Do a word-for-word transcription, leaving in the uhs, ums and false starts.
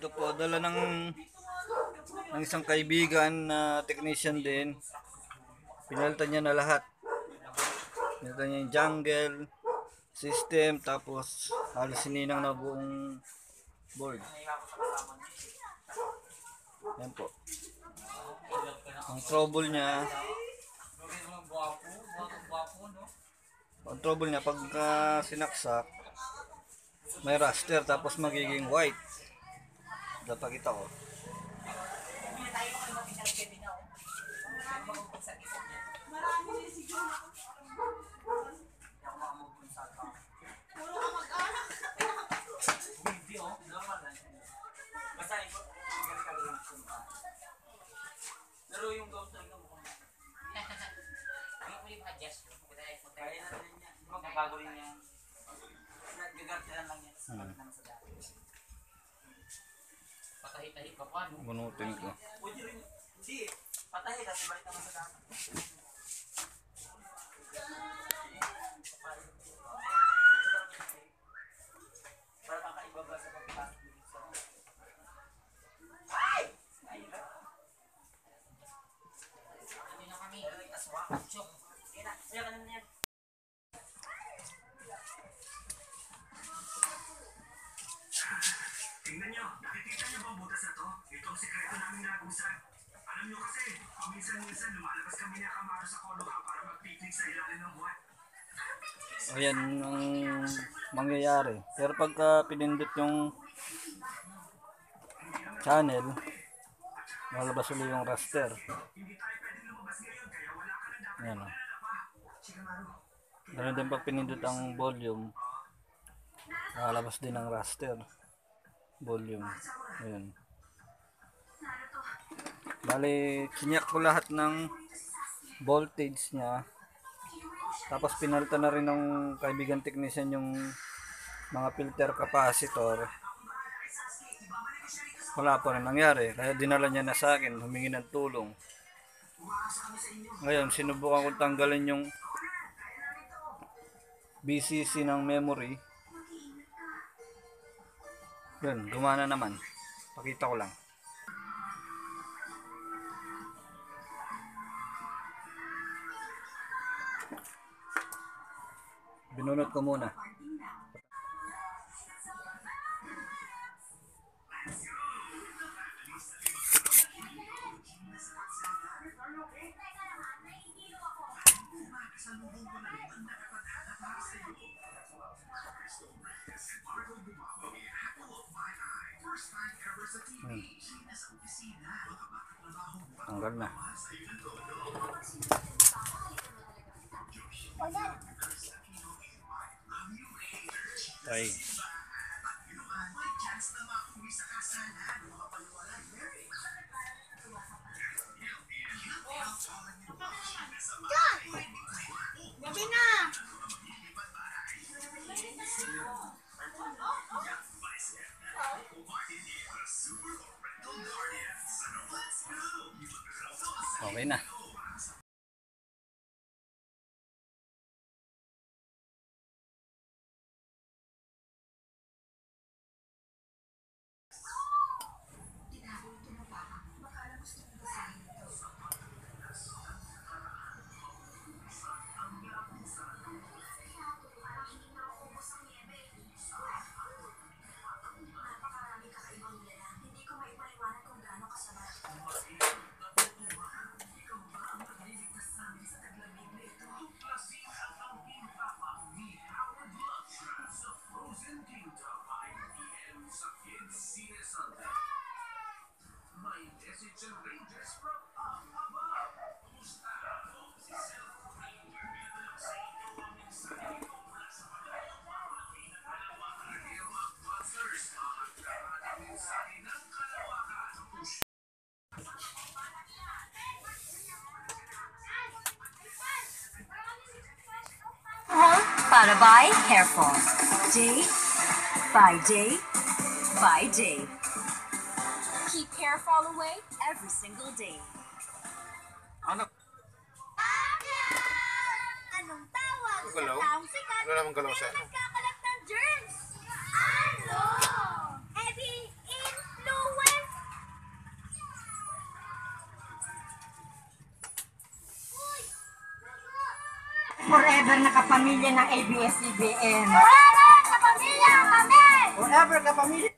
Ito po, dala ng, ng isang kaibigan na technician din. Pinalitan niya na lahat. Pinalitan niya yung jungle, system, tapos halos sininang na buong board. Yan po. Ang trouble niya, ang trouble niya pagka sinaksak, may raster tapos magiging white. Dapakita ko. Pero yung ghost talaga mo kung ano ko yung adjust ko. Kaya na rin niya. Magbabago rin niya. Gagartilan lang niya. Balik naman sa dati. Patahi-tahi ka pa, no? Bunutin ko. Pwede rin. Hindi. Patahi kasi balik naman sa dati. Para kakaibaba sa pagpapasok. Ay! Hindi na kami. Aswa. Chok. Kaya na. Kaya ka naman yan. Tingnan nyo, nakikita nyo ba ang butas na to? Ito ang sekreto namin nagusan. Alam nyo kasi, paminsan-minsan lumalabas kami na Camaro sa Coloca para mag-picnic sa ilalim ng buwan. Ayan ang mangyayari. Pero pagka pinindot yung channel, lalabas ulit yung raster. Ayan o. Ganun din pag pinindot ang volume, lalabas din ang raster. Volume. Ayan. Bali, kinyak ko lahat ng voltage niya. Tapos pinalitan na rin ng kaibigan technician yung mga filter capacitor. Wala pa rin nangyari. Kaya dinala niya na sa akin, humingi ng tulong. Ngayon, sinubukan kong tanggalin yung B C C ng memory. Yun, gumana naman. Pakita ko lang. Binunot ko muna. Hmm. Tanggal na. Ay. Gabi na! Okay na. Para by Careful. Day by day by day. Keep hair fall away every single day. Anak, Anong tawag sa Galaw? taong sikat Wala namang galaw sa pero ano. nagkakalat ng germs? Ano? Edi, influencer! Forever na kapamilya ng A B S C B N. Forever, kapamilya kami! Forever kapamilya